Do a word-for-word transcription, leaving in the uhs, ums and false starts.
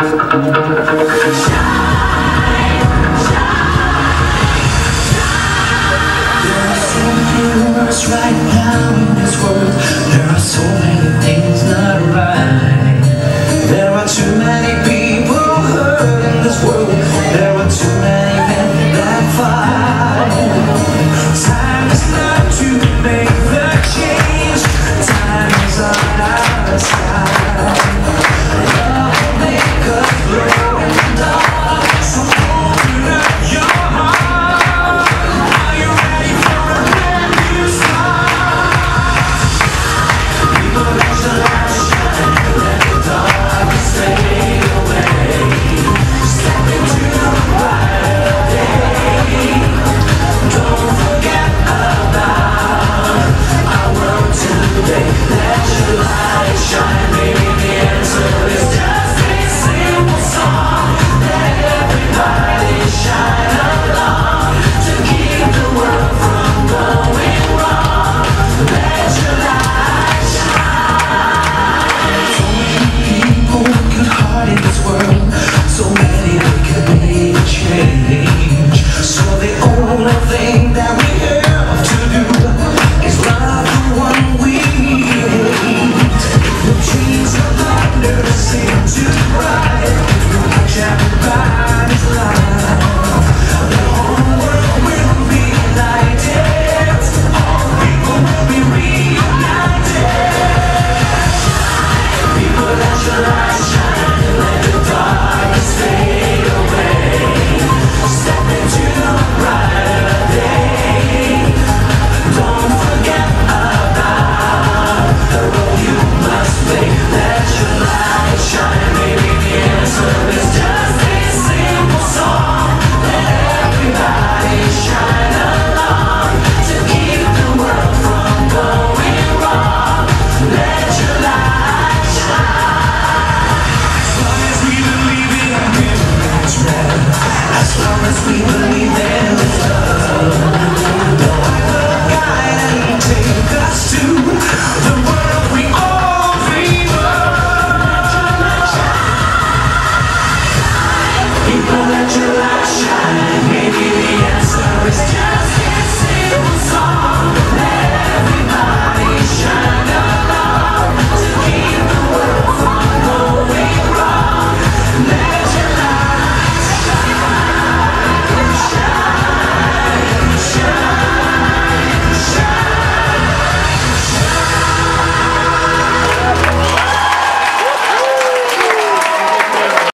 Right now in this world, there are so many things not right. There are too many people hurt in this world. There are too many men that fight. Time is not to make the change. Time is on our side. Love will make us grow and die. So open up your heart. Are you ready for a brand new start? People, let your light shine. Let the darkness fade away. Step into the brighter day. Don't forget about our world today. Let your light shine. Maybe the answer is just a simple song. Let everybody shine along to keep the world from going wrong. Let your light shine. So many people working hard in this world. So many that can make a change. So the only thing that we have to do is love the one we hate. The trees of thunder seem to bright. Watch everybody's life. The whole world will be united. All people will be reunited. People, let your light shine. Let the darkness fade away. Step into the brighter day. Don't forget about the role you must play. Let your light shine. Maybe the answer is just a simple song. Let everybody shine along to keep the world from going wrong. Let your light shine. As long as we believe in midnight's red, as long as we believe in love, the light will guide and take us to the world we all dream of. People, let your light shine. Maybe the answer is just